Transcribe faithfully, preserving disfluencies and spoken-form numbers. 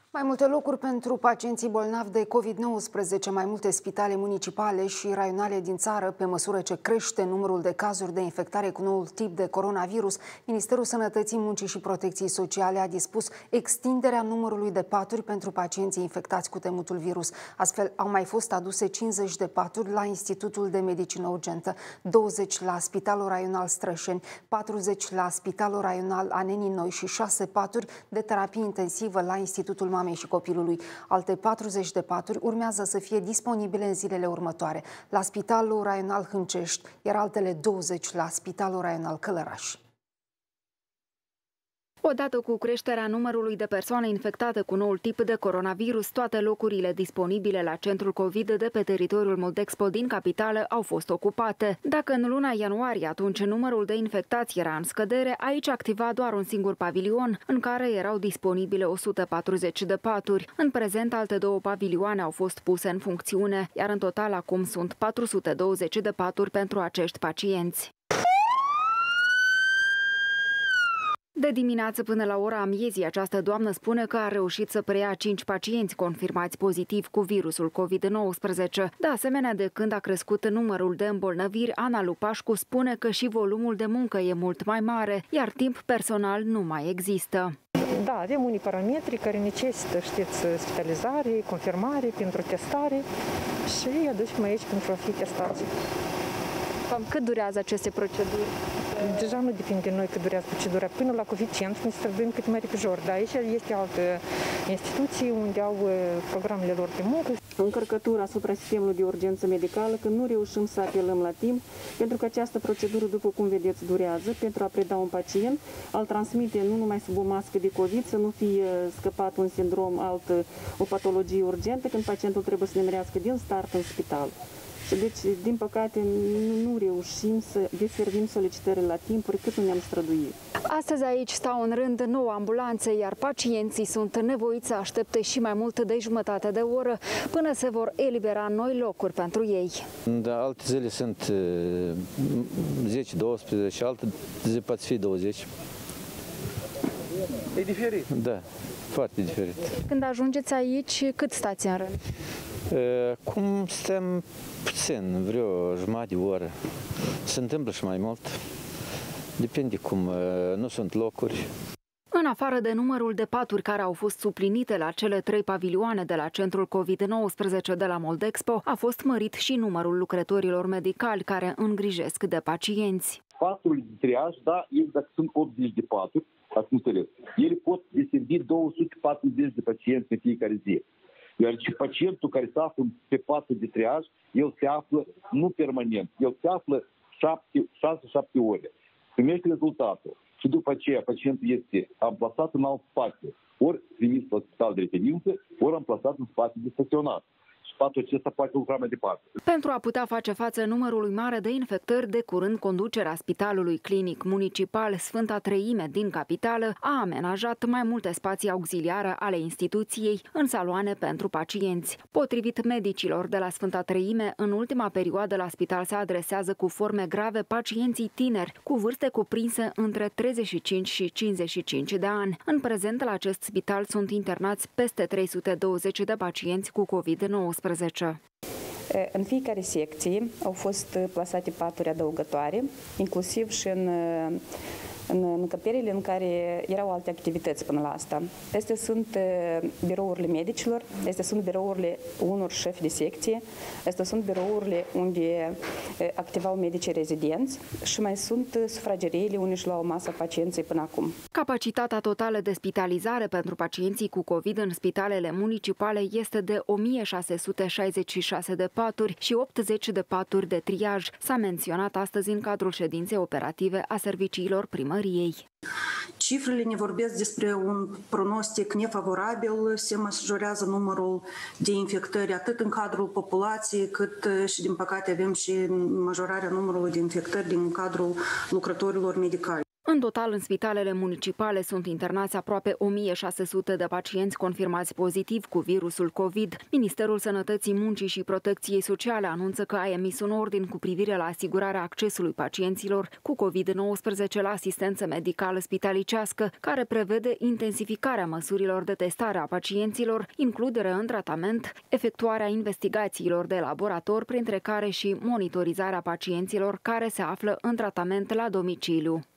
Mai multe locuri pentru pacienții bolnavi de COVID nouăsprezece, mai multe spitale municipale și raionale din țară. Pe măsură ce crește numărul de cazuri de infectare cu noul tip de coronavirus, Ministerul Sănătății, Muncii și Protecției Sociale a dispus extinderea numărului de paturi pentru pacienții infectați cu temutul virus. Astfel, au mai fost aduse cincizeci de paturi la Institutul de Medicină Urgentă, douăzeci la Spitalul Raional Strășeni, patruzeci la Spitalul Raional Anenii Noi și șase paturi de terapie intensivă la Institutul Mamei și Copilului. Alte patruzeci de paturi urmează să fie disponibile în zilele următoare la Spitalul Raional Hâncești, iar altele douăzeci la Spitalul Raional Călăraș. Odată cu creșterea numărului de persoane infectate cu noul tip de coronavirus, toate locurile disponibile la centrul COVID de pe teritoriul Moldexpo din capitală au fost ocupate. Dacă în luna ianuarie atunci numărul de infectați era în scădere, aici activa doar un singur pavilion, în care erau disponibile o sută patruzeci de paturi. În prezent, alte două pavilioane au fost puse în funcțiune, iar în total acum sunt patru sute douăzeci de paturi pentru acești pacienți. De dimineață până la ora amiezii, această doamnă spune că a reușit să preia cinci pacienți confirmați pozitiv cu virusul COVID nouăsprezece. De asemenea, de când a crescut numărul de îmbolnăviri, Ana Lupașcu spune că și volumul de muncă e mult mai mare, iar timp personal nu mai există. Da, avem unii parametri care necesită, știți, spitalizare, confirmare pentru testare și îi aducem aici pentru a fi testați. Cam cât durează aceste proceduri? Deja nu depinde de noi cât durează procedura. Până la coeficient ne străduim cât mai repejor. Dar aici este altă instituție unde au programele lor de muncă. Încărcătura asupra sistemului de urgență medicală, că nu reușim să apelăm la timp, pentru că această procedură, după cum vedeți, durează pentru a preda un pacient, al transmite nu numai sub o mască de COVID, să nu fie scăpat un sindrom, altă, o patologie urgentă, când pacientul trebuie să ne merească din start în spital. Și deci, din păcate, nu, nu reușim să deservim solicitările la timp, cât nu ne-am străduit. Astăzi aici stau în rând nouă ambulanțe, iar pacienții sunt nevoiți să aștepte și mai mult de jumătate de oră până se vor elibera noi locuri pentru ei. Da, alte zile sunt zece doisprezece, alte zi poate fi douăzeci. E diferit? Da, foarte diferit. Când ajungeți aici, cât stați în rând? Cum stăm puțin, vreo jumătate de oră. Se întâmplă și mai mult. Depinde cum, nu sunt locuri. În afară de numărul de paturi care au fost suplinite la cele trei pavilioane de la centrul COVID nouăsprezece de la Moldexpo, a fost mărit și numărul lucrătorilor medicali care îngrijesc de pacienți. Paturile de triaj, da, ei dacă sunt optzeci de paturi, ați înțeles, ele pot deservi două sute patruzeci de pacienți în fiecare zi. Iar și pacientul care se află pe patul de triaj, el se află nu permanent, el se află șase șapte ore. Primește rezultatul și după aceea pacientul este amplasat în alt spațiu, ori trimis la spital de referință, ori amplasat în spațiu de staționat. Patul acesta poate lucra mai departe. Pentru a putea face față numărului mare de infectări, de curând conducerea Spitalului Clinic Municipal Sfânta Treime din capitală a amenajat mai multe spații auxiliare ale instituției în saloane pentru pacienți. Potrivit medicilor de la Sfânta Treime, în ultima perioadă la spital se adresează cu forme grave pacienții tineri, cu vârste cuprinse între treizeci și cinci și cincizeci și cinci de ani. În prezent, la acest spital sunt internați peste trei sute douăzeci de pacienți cu COVID nouăsprezece. În fiecare secție au fost plasate paturi adăugătoare, inclusiv și în, în încăperile în care erau alte activități până la asta. Astea sunt birourile medicilor, astea sunt birourile unor șefi de secție, astea sunt birourile unde activau medicii rezidenți și mai sunt sufrageriile unde își luau masa pacienții până acum. Capacitatea totală de spitalizare pentru pacienții cu COVID în spitalele municipale este de o mie șase sute șaizeci și șase de paturi și optzeci de paturi de triaj. S-a menționat astăzi în cadrul ședinței operative a serviciilor primăriei. Cifrele ne vorbesc despre un pronostic nefavorabil, se majorează numărul de infectări atât în cadrul populației, cât și, din păcate, avem și majorarea numărului de infectări din cadrul lucrătorilor medicali. În total, în spitalele municipale sunt internați aproape o mie șase sute de pacienți confirmați pozitiv cu virusul COVID. Ministerul Sănătății, Muncii și Protecției Sociale anunță că a emis un ordin cu privire la asigurarea accesului pacienților cu COVID nouăsprezece la asistență medicală spitalicească, care prevede intensificarea măsurilor de testare a pacienților, includere în tratament, efectuarea investigațiilor de laborator, printre care și monitorizarea pacienților care se află în tratament la domiciliu.